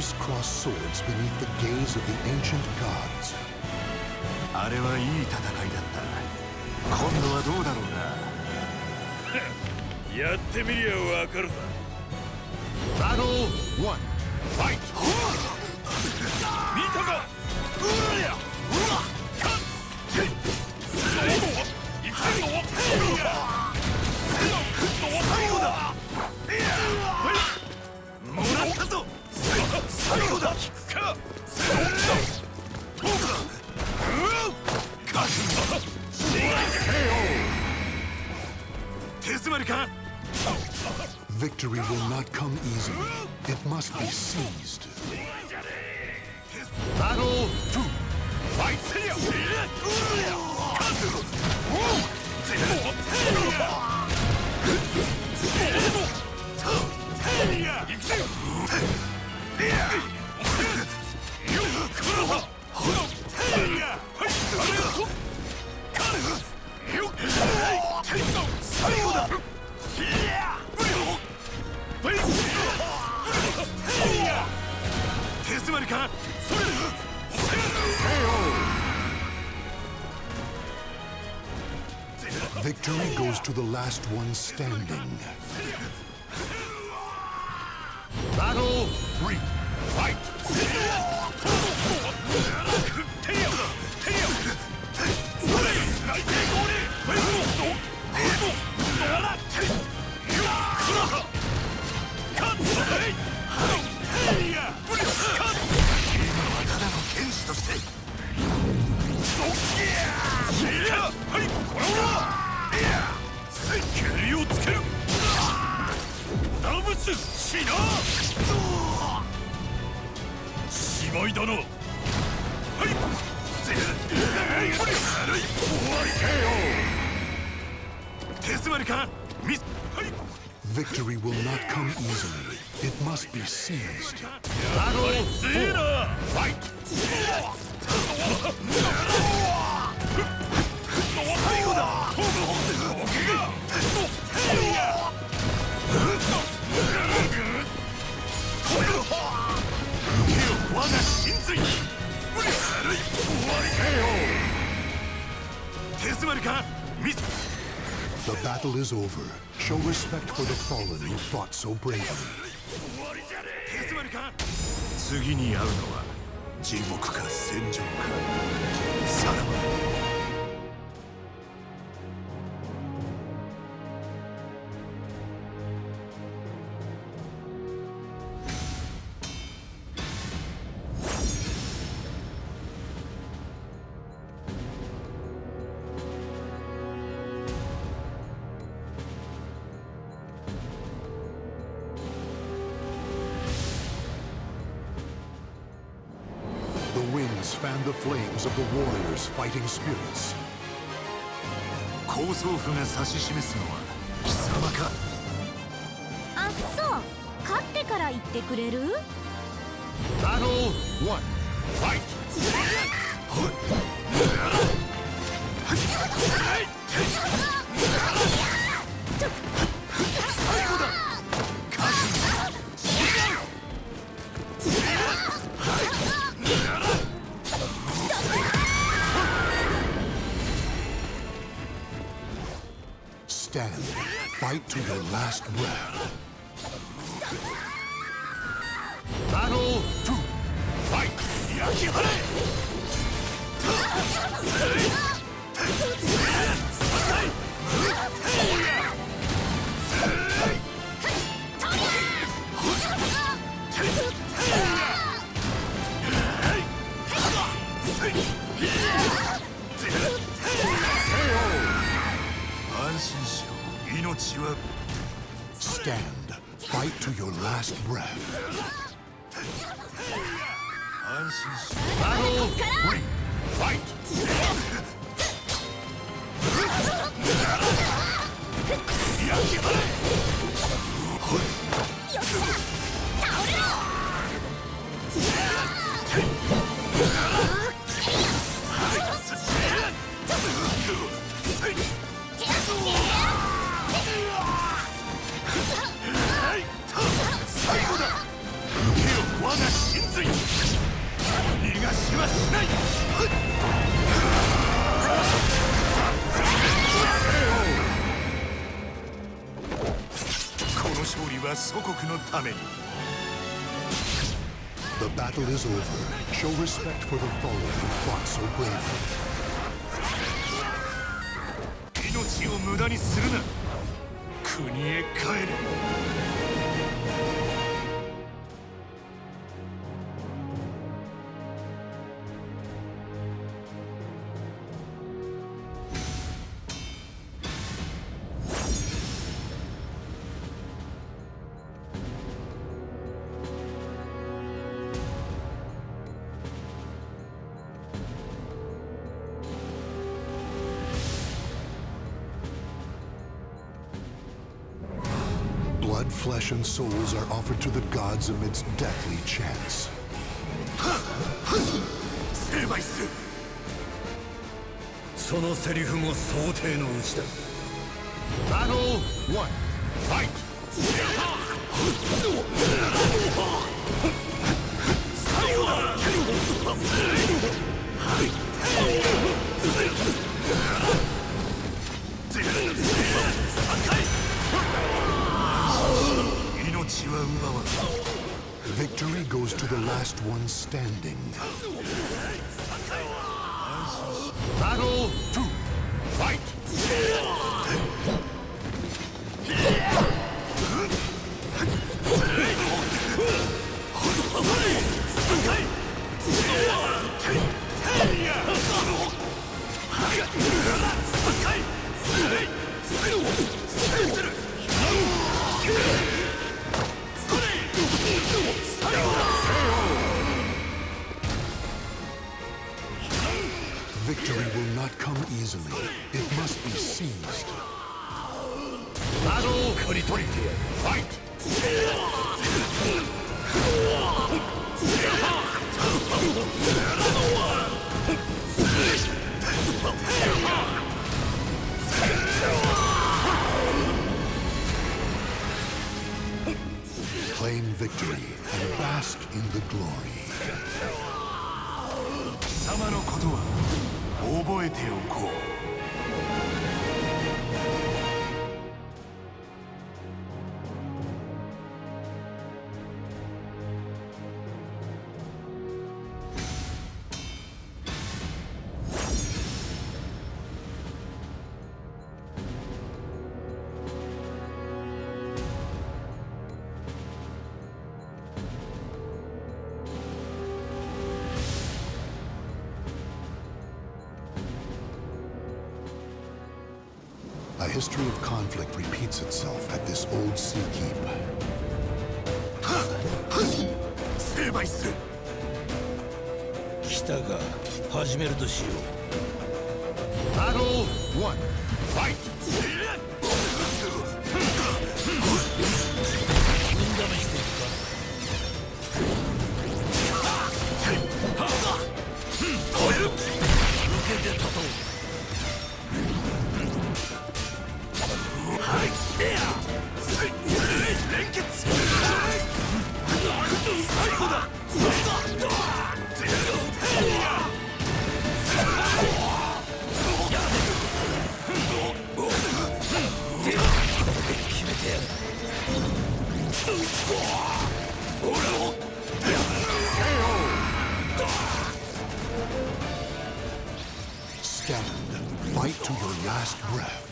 Warriors cross swords beneath the gaze of the ancient gods. あれはいい戦いだった。今度はどうだろうな。 やってみりゃわかるさ。 Battle 1 Fight! 見たか。 最後だ。もらったぞ。最後だ。聞くか。手詰まりか。 Victory will not come easily. It must be seized. Battle 2 Fight! Victory goes to the last one standing. Battle 3 Fight! Victory will not come easily. It must be seized. Battle 4 Fight! The battle is over. Show respect for the fallen who fought so bravely. 次に会うのは地獄か戦場か。さらば。 The winds fan the flames of the warriors' fighting spirits. 高僧府が指し示すのは貴様か。 あっそう、勝ってから言ってくれる？ Battle 1 Fight! 最後だ。 Stand. Fight to your last breath. Battle 2 Fight! 焼き払え。安心しろ。命は。 Stand. Fight to your last breath. 安心しろ。Battle 3 Fight! 焼き払え。最後だ。我が勝利は祖国のために。 The battle is over. Show respect for the fallen who fought so bravely. 命を無駄にするな。国へ帰れ。 Blood, flesh, and souls are offered to the gods amidst deathly chants. 成敗する。 そのセリフも想定のうちだ。 Battle 1 Fight! 最後だ。命は奪われ。 Victory goes to the last one standing. Battle 2 Fight! Victory will not come easily. It must be seized. Battle 刈り取りてやる。Fight! Claim victory and bask in the glory. 貴様のことは覚えておこう。 A history of conflict repeats itself at this old sea keep. 成敗する。 来たか。始めるとしよう。 Battle 1 Fight! 運試ししていくか。 止める。 受けて立とう。 連結。最後だ。 決めてやる。 Stand. Fight to your last breath.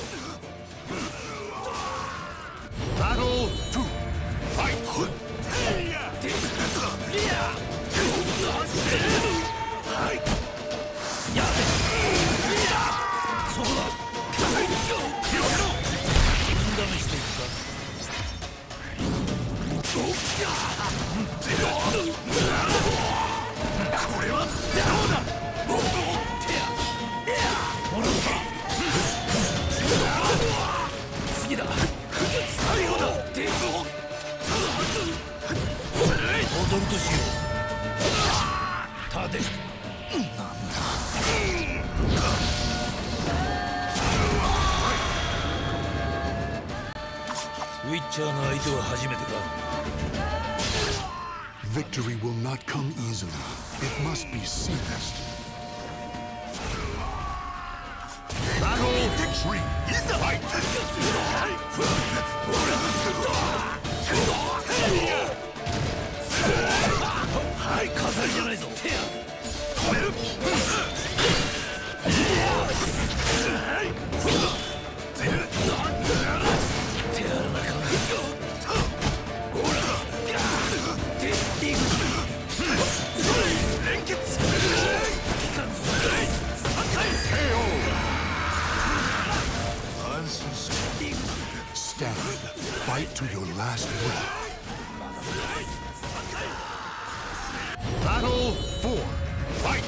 Battle 2 Fight! そこだ。運試していくか。 これはどうだ。 次だ。 最後だ。 踊るとしよう。立て。ウィッチャーの相手は初めてか。 Victory will not come easily. It must be seized. Battle 3 is the fight! Stand. Fight to your last breath. Battle 4. Fight!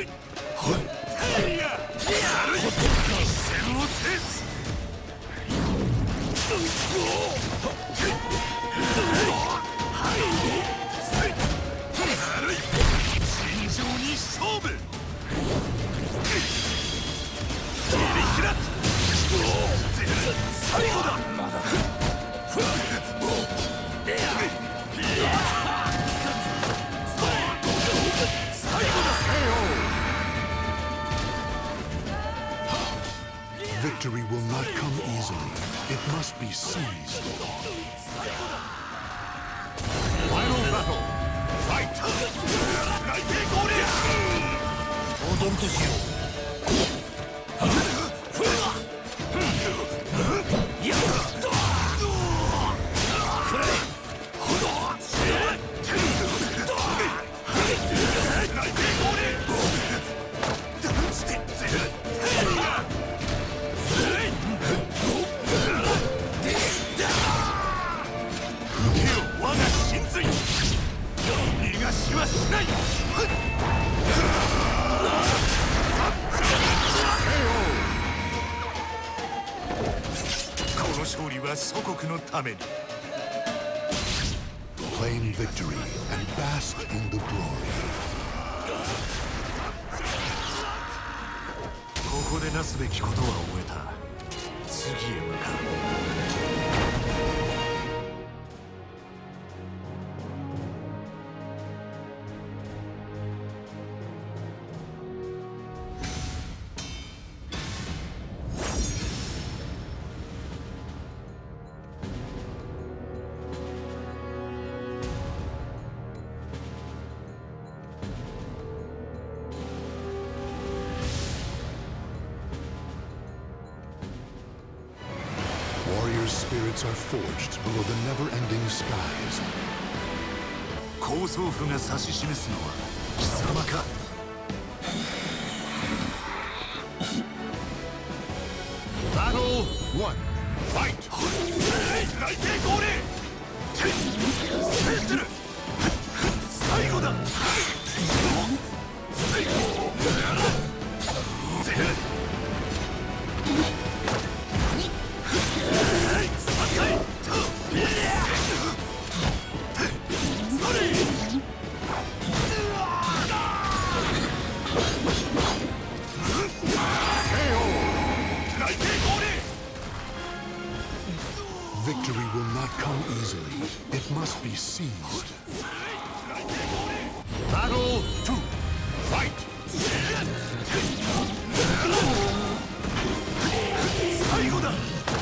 Victory will not come easily. It must be seized. Final battle! Fight! 踊るとしよ勝利は祖国のために Claim victory and bask in the glory. ここでなすべきことは終えた。次へ向かう。 Warriors' spirits are forged below the never-ending skies. 高僧府が指し示すのは貴様か。Battle 1 Fight! 内定号令制する最後だ Victory will not come easily. It must be seized. Battle 2 Fight! 最後だ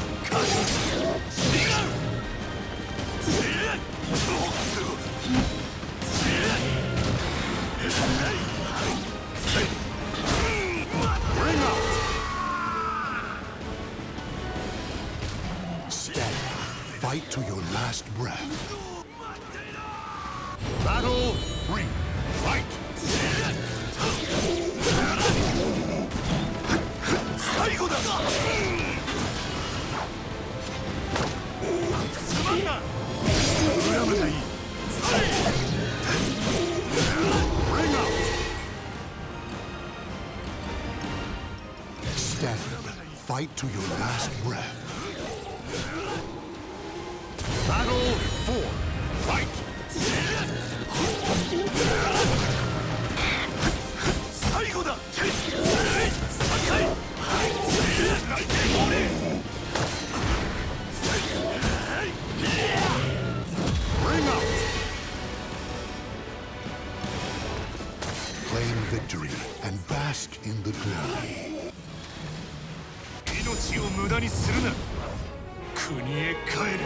Fight to your last breath. Battle 3 Fight! 最後だすまんな裏舞台 Bring out! Stand. Fight to your last breath. Battle 4 Fight! 最後だ3回内定号令 Bring out! Claim victory and bask in the glory. 命を無駄にするな国へ帰れ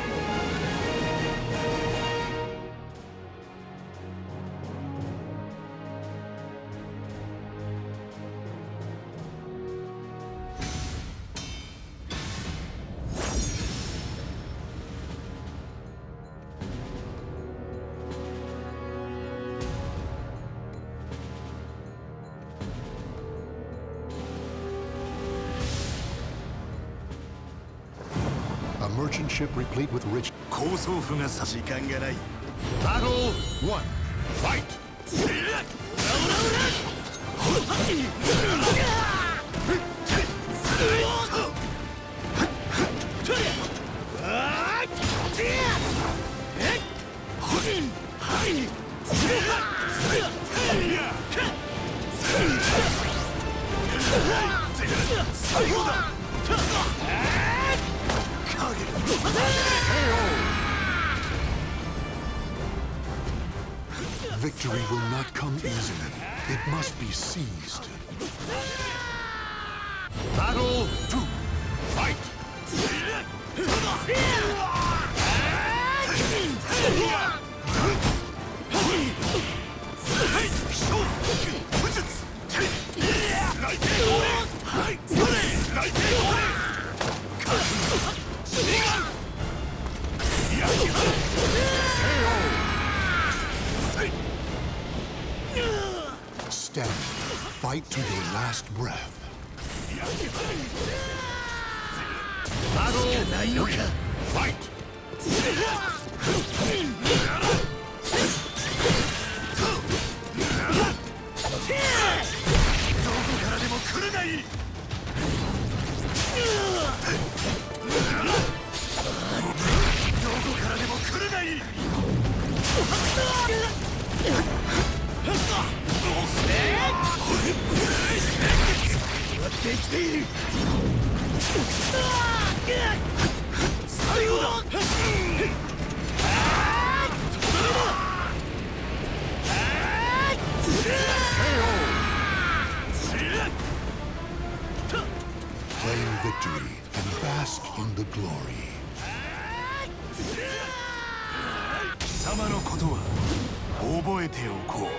merchant ship replete with rich. 高層府がさ時間がない。Battle 1 Fight! Victory will not come easily. It must be seized. Battle 2 Fight! Stand. Fight to your last breath. Battle 3 Fight! どこからでも来るがいい。どこからでも来るがいい。できている。最後だ。 Claim victory and bask in the glory. 貴様のことは覚えておこう。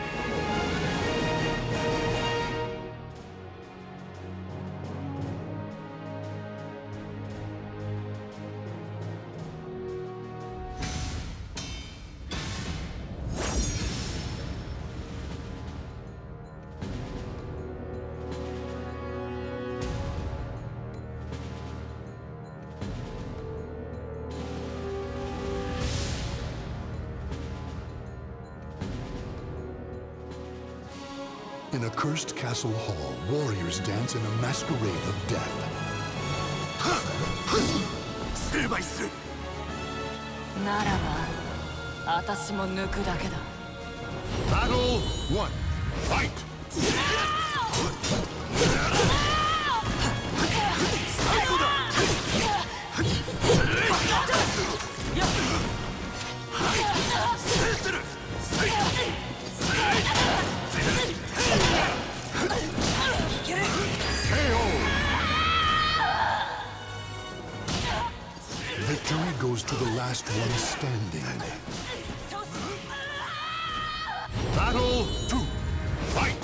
In a cursed castle hall, warriors dance in a masquerade of death. 成敗する。 ならば、私も抜くだけだ。 Battle 1 Fight! 最後だ。制する。 Victory goes to the last one standing. Battle 2 Fight!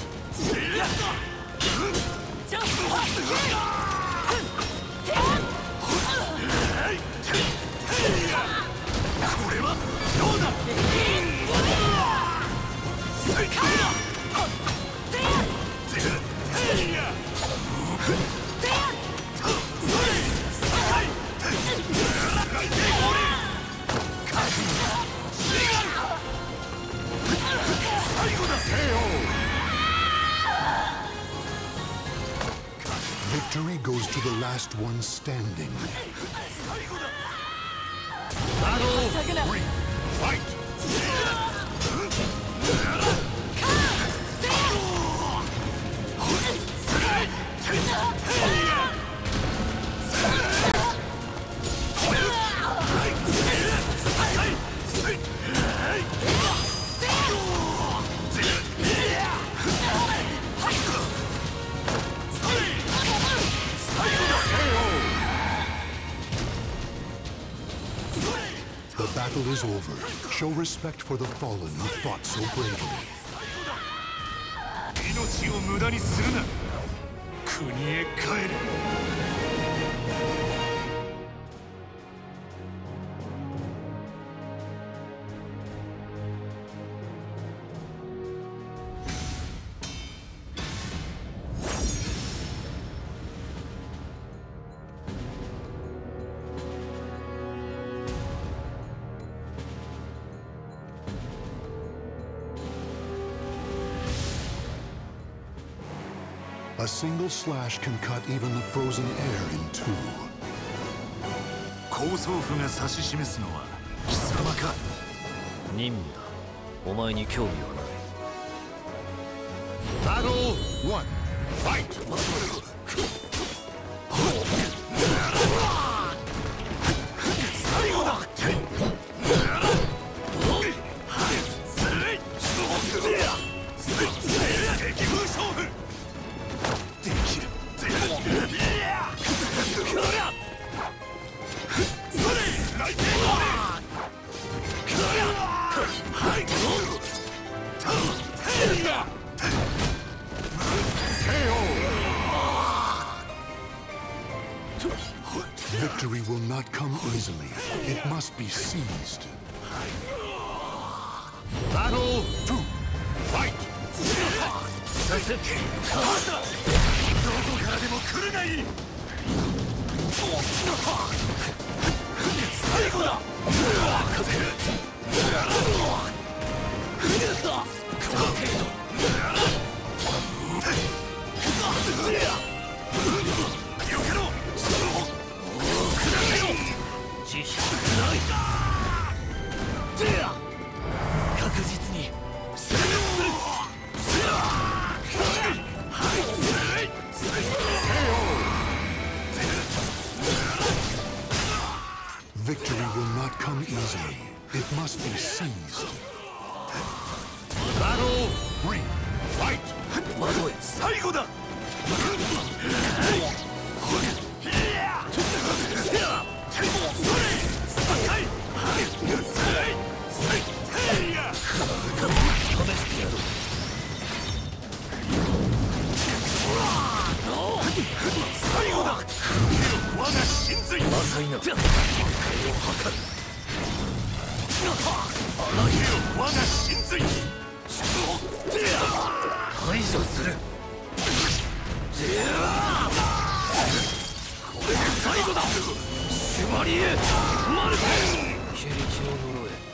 これはどうだ。 Victory goes to the last one standing. Battle 3 Fight! The battle is over. Show respect for the fallen who fought so bravely. 命を無駄にするな。国へ帰れ。 A single slash can cut even the frozen air in two. 高祖父が指し示すのは貴様か。 任務だ。お前に興味はない。 Battle 1. Fight! 最後だ。敵風勝負できる。 Victory will not come easily. It must be seized. Battle 2. Fight! どこからでも来るがいい。最後だ。よけろ。 慈悲ない確実に制圧する。 Victory will not come easily. It must be seized. Battle 3. Fight! 窓へ最後だ。最後だ。我が神髄浅いな。破壊を図る。 あらゆる我が神髄排除する。 これで最後だ。シュバリエ・マルテン。 非力の呪え。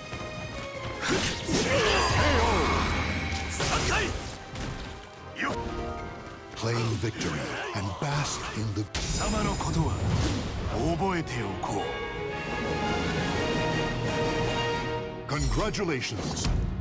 3回。よっ。 Claim victory and bask in the... 貴様のことは覚えておこう。 Congratulations!